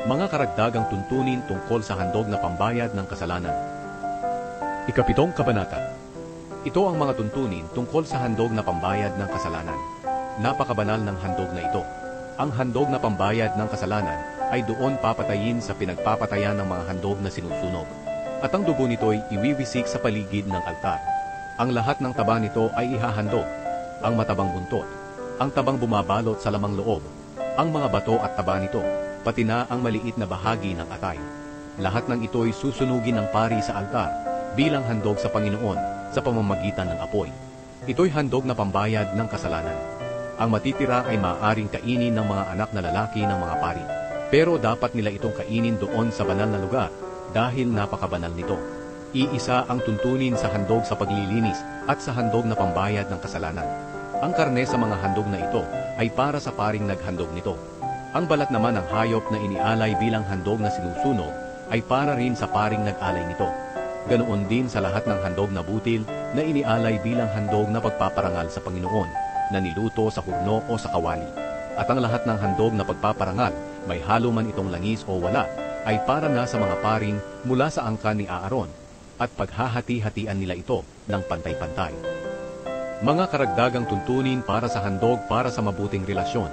Mga karagdagang tuntunin tungkol sa handog na pambayad ng kasalanan. Ikapitong kabanata. Ito ang mga tuntunin tungkol sa handog na pambayad ng kasalanan. Napakabanal ng handog na ito. Ang handog na pambayad ng kasalanan ay doon papatayin sa pinagpapatayan ng mga handog na sinusunog. At ang dugo nito'y iwiwisik sa paligid ng altar. Ang lahat ng taba nito ay ihahandog. Ang matabang buntot, ang tabang bumabalot sa lamang loob, ang mga bato at taba nito, pati na ang maliit na bahagi ng atay. Lahat ng ito'y susunugin ng pari sa altar bilang handog sa Panginoon sa pamamagitan ng apoy. Ito'y handog na pambayad ng kasalanan. Ang matitira ay maaaring kainin ng mga anak na lalaki ng mga pari. Pero dapat nila itong kainin doon sa banal na lugar dahil napakabanal nito. Iisa ang tuntunin sa handog sa paglilinis at sa handog na pambayad ng kasalanan. Ang karne sa mga handog na ito ay para sa paring naghandog nito. Ang balat naman ng hayop na inialay bilang handog na sinusunog ay para rin sa paring nag-alay nito. Ganoon din sa lahat ng handog na butil na inialay bilang handog na pagpaparangal sa Panginoon, na niluto sa hurno o sa kawali. At ang lahat ng handog na pagpaparangal, may halo man itong langis o wala, ay para na sa mga paring mula sa angkan ni Aaron, at paghahati-hatian nila ito ng pantay-pantay. Mga karagdagang tuntunin para sa handog para sa mabuting relasyon.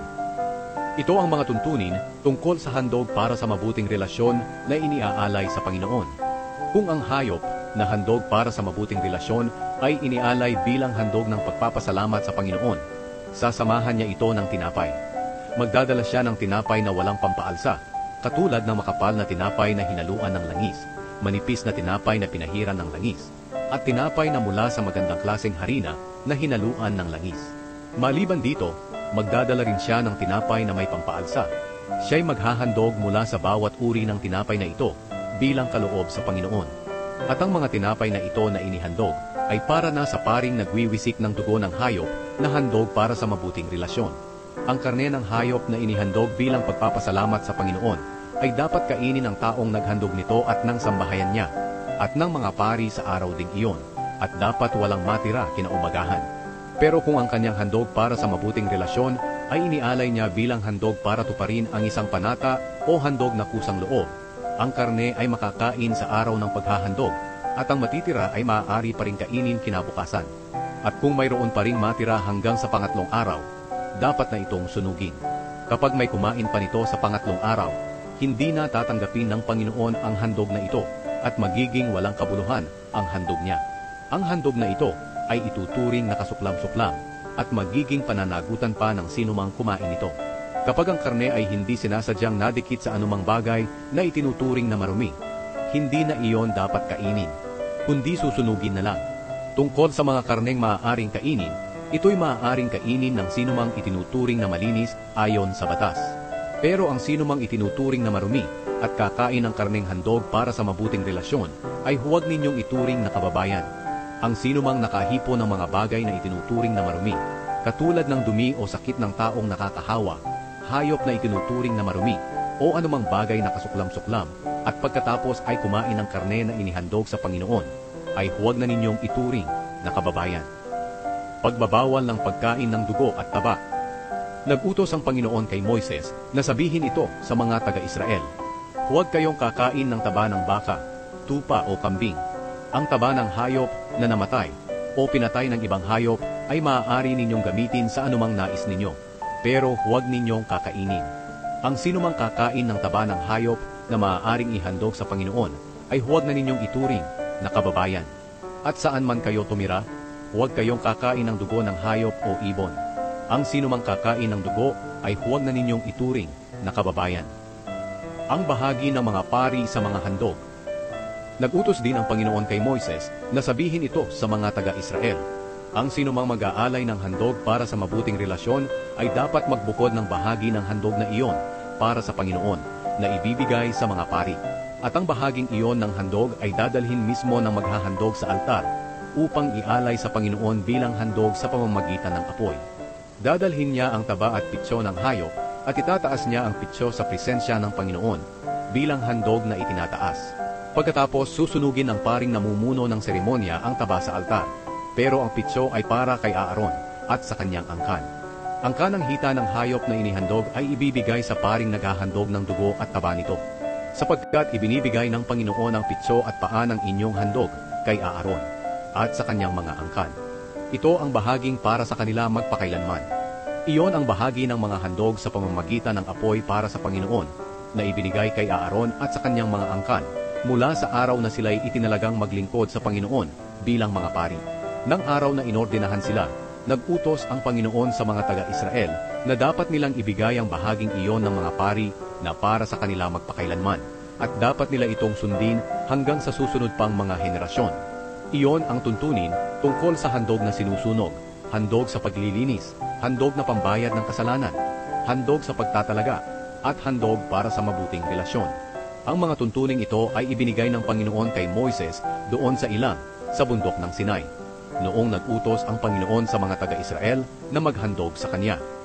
Ito ang mga tuntunin tungkol sa handog para sa mabuting relasyon na iniaalay sa Panginoon. Kung ang hayop na handog para sa mabuting relasyon ay inialay bilang handog ng pagpapasalamat sa Panginoon, sasamahan niya ito ng tinapay. Magdadala siya ng tinapay na walang pampaalsa, katulad ng makapal na tinapay na hinaluan ng langis, manipis na tinapay na pinahiran ng langis, at tinapay na mula sa magandang klaseng harina na hinaluan ng langis. Maliban dito, magdadala rin siya ng tinapay na may pampaalsa. Siya'y maghahandog mula sa bawat uri ng tinapay na ito bilang kaloob sa Panginoon. At ang mga tinapay na ito na inihandog ay para na sa paring nagwiwisik ng dugo ng hayop na handog para sa mabuting relasyon. Ang karne ng hayop na inihandog bilang pagpapasalamat sa Panginoon ay dapat kainin ng taong naghandog nito at ng sambahayan niya, at ng mga pari sa araw ding iyon, at dapat walang matira kinaumagahan. Pero kung ang kanyang handog para sa mabuting relasyon ay inialay niya bilang handog para tuparin ang isang panata o handog na kusang loob, ang karne ay makakain sa araw ng paghahandog, at ang matitira ay maaari pa rin kainin kinabukasan. At kung mayroon pa ring matira hanggang sa pangatlong araw, dapat na itong sunugin. Kapag may kumain pa nito sa pangatlong araw, hindi na tatanggapin ng Panginoon ang handog na ito, at magiging walang kabuluhan ang handog niya. Ang handog na ito ay ituturing na kasuklam-suklam at magiging pananagutan pa ng sinumang kumain nito. Kapag ang karne ay hindi sinasadyang nadikit sa anumang bagay na itinuturing na marumi, hindi na iyon dapat kainin, kundi susunugin na lang. Tungkol sa mga karneng maaaring kainin, ito'y maaaring kainin ng sinumang itinuturing na malinis ayon sa batas. Pero ang sinumang itinuturing na marumi at kakain ng karneng handog para sa mabuting relasyon ay huwag ninyong ituring na kababayan. Ang sinumang nakahipo ng mga bagay na itinuturing na marumi, katulad ng dumi o sakit ng taong nakakahawa, hayop na itinuturing na marumi, o anumang bagay na kasuklam-suklam, at pagkatapos ay kumain ng karne na inihandog sa Panginoon, ay huwag na ninyong ituring na kababayan. Pagbabawal ng pagkain ng dugo at taba. Nag-utos ang Panginoon kay Moises na sabihin ito sa mga taga-Israel: huwag kayong kakain ng taba ng baka, tupa o kambing. Ang taba ng hayop na namatay o pinatay ng ibang hayop ay maaari ninyong gamitin sa anumang nais ninyo, pero huwag ninyong kakainin. Ang sinumang kakain ng taba ng hayop na maaaring ihandog sa Panginoon ay huwag na ninyong ituring na kababayan. At saan man kayo tumira, huwag kayong kakain ng dugo ng hayop o ibon. Ang sinumang kakain ng dugo ay huwag na ninyong ituring na kababayan. Ang bahagi ng mga pari sa mga handog. Nag-utos din ang Panginoon kay Moises na sabihin ito sa mga taga-Israel: ang sinumang mag-aalay ng handog para sa mabuting relasyon ay dapat magbukod ng bahagi ng handog na iyon para sa Panginoon na ibibigay sa mga pari. At ang bahaging iyon ng handog ay dadalhin mismo ng maghahandog sa altar upang ialay sa Panginoon bilang handog sa pamamagitan ng apoy. Dadalhin niya ang taba at pitso ng hayop at itataas niya ang pitso sa presensya ng Panginoon bilang handog na itinataas. Pagkatapos susunugin ng paring namumuno ng seremonya ang taba sa altar, pero ang pitso ay para kay Aaron at sa kanyang angkan. Ang kanang hita ng hayop na inihandog ay ibibigay sa paring naghahandog ng dugo at taba nito, sapagkat ibinibigay ng Panginoon ang pitso at paa ng inyong handog kay Aaron at sa kanyang mga angkan. Ito ang bahaging para sa kanila magpakailanman. Iyon ang bahagi ng mga handog sa pamamagitan ng apoy para sa Panginoon na ibinigay kay Aaron at sa kanyang mga angkan mula sa araw na sila'y itinalagang maglingkod sa Panginoon bilang mga pari. Nang araw na inordinahan sila, nag-utos ang Panginoon sa mga taga-Israel na dapat nilang ibigay ang bahaging iyon ng mga pari na para sa kanila magpakailanman at dapat nila itong sundin hanggang sa susunod pang mga henerasyon. Iyon ang tuntunin tungkol sa handog na sinusunog, handog sa paglilinis, handog na pambayad ng kasalanan, handog sa pagtatalaga, at handog para sa mabuting relasyon. Ang mga tuntuning ito ay ibinigay ng Panginoon kay Moises doon sa ilang, sa bundok ng Sinai, noong nag-utos ang Panginoon sa mga taga-Israel na maghandog sa Kanya.